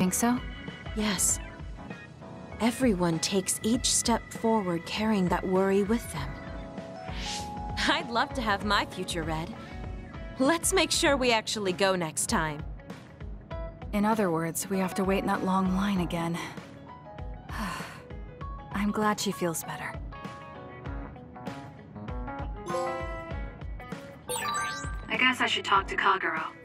Think so? Yes. Everyone takes each step forward carrying that worry with them. I'd love to have my future read. Let's make sure we actually go next time. In other words, we have to wait in that long line again. I'm glad she feels better. I guess I should talk to Kagero.